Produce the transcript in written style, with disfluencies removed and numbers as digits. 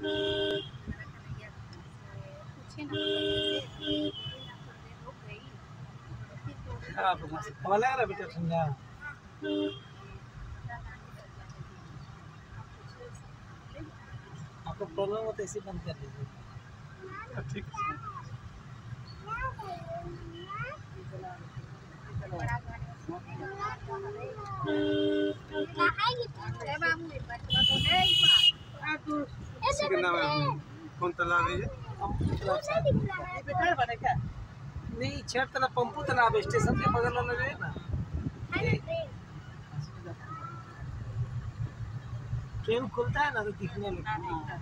पूछे ना हाँ हवा लग रहा बेटा ठंडा। आपको प्रॉब्लम हो तो इसे बंद कर दीजिए। ठीक है। कौन तालाब है ये? नहीं छेड़ तालाब पंपू तालाब स्टेशन के बगल वाला जो है ना। ट्रेन खुलता है ना तो दिखने लगता है।